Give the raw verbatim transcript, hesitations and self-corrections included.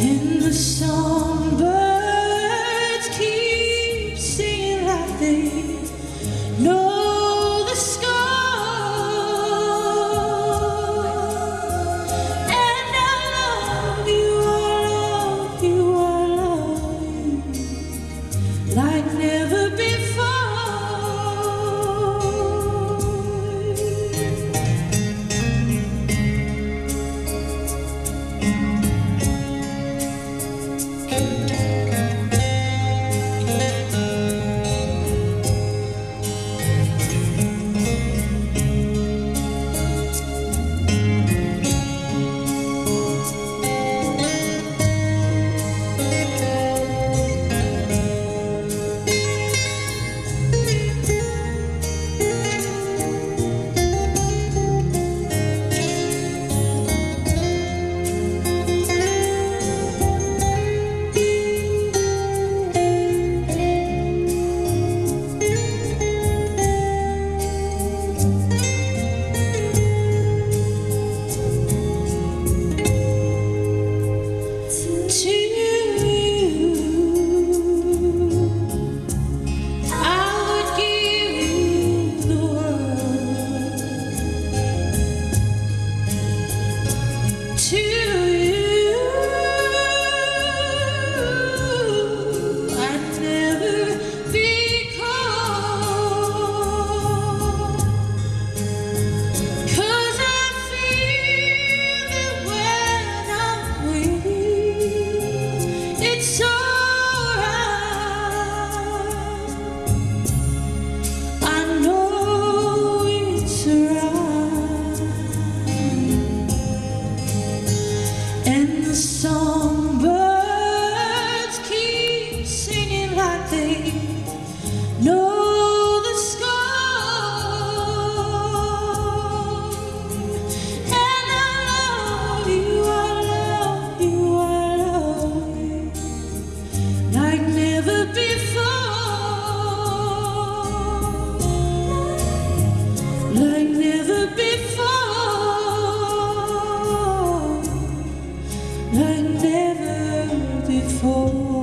And the songbirds keep singing like they know the sky. And I love you, I love you, I love you like never before. And the songbirds keep singing like they know the sky. And I love you, I love you, I love you like never before, like never before. Like never before.